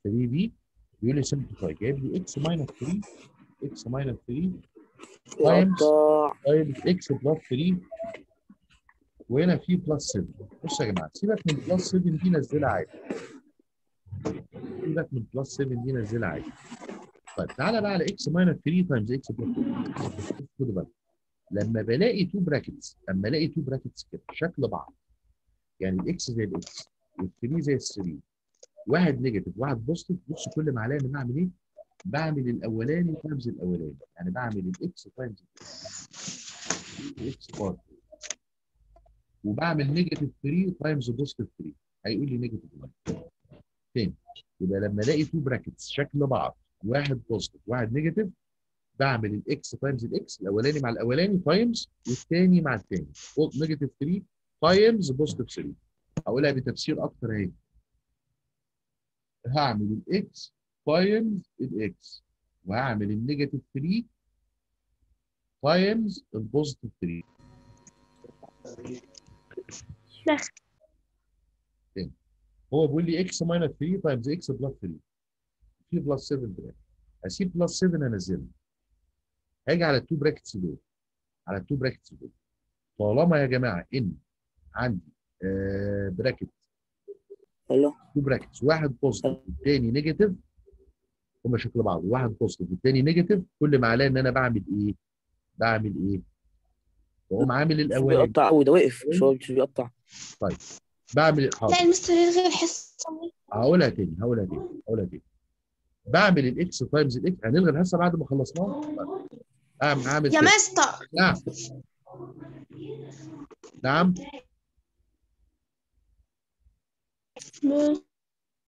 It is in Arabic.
3 دي بيقول لي سمبليفاي، جايب لي اكس ماينس 3 اكس ماينس 3 تايمز اكس بلس 3 وهنا في بلس 7. بصوا يا جماعه سيبك من بلس 7 دي نزلها عادي، سيبك من بلس 7 دي نزلها عادي. طيب تعالى بقى على اكس ماينس 3 تايمز اكس بلس 3. خدوا بالك لما بلاقي 2 براكتس، لما الاقي 2 براكتس كده شكل بعض، يعني الاكس زي الاكس وال3 زي ال3، واحد نيجاتيف واحد بوزيتيف، بص كل ما عليا ان بعمل ايه؟ بعمل الاولاني تايمز الاولاني، يعني بعمل الاكس تايمز الاكس بار، وبعمل نيجاتيف 3 تايمز بوزيتيف 3 هيقول لي نيجاتيف 1 تاني. يبقى لما الاقي 2 براكتس شكل بعض، واحد بوزيتيف واحد نيجاتيف، بعمل الاكس تايمز الاكس، الاولاني مع الاولاني تايمز والثاني مع الثاني، نيجاتيف 3 تايمز بوزيتيف 3. هقولها بتفسير اكتر اهي، هعمل الاكس تايمز الاكس وهعمل النيجاتيف 3 تايمز البوزيتيف 3. تاني هو بيقول لي اكس ماينس 3 تايمز اكس بلس 3، في بلس 7 دلوقتي، اسيب بلس 7 انزلها، هاجي على التو براكتس دول، على التو براكتس دول، طالما يا جماعه ان عندي براكت الو تو براكتس، واحد بوزيتيف والثاني نيجاتيف، هما شكل بعض، واحد بوزيتيف والثاني نيجاتيف، كل ما عليا ان انا بعمل ايه؟ بعمل ايه؟ بقوم عامل مش الاولاني. بيقطع قوي، ده وقف مش هو مش بيقطع. طيب بعمل حاضر، لا المستر يلغي الحصة. هقولها تاني هقولها تاني هقولها تاني. بعمل الاكس تايمز الاكس، هنلغي الحصه بعد ما خلصناها. اعمل يا كده. مستر نعم نعم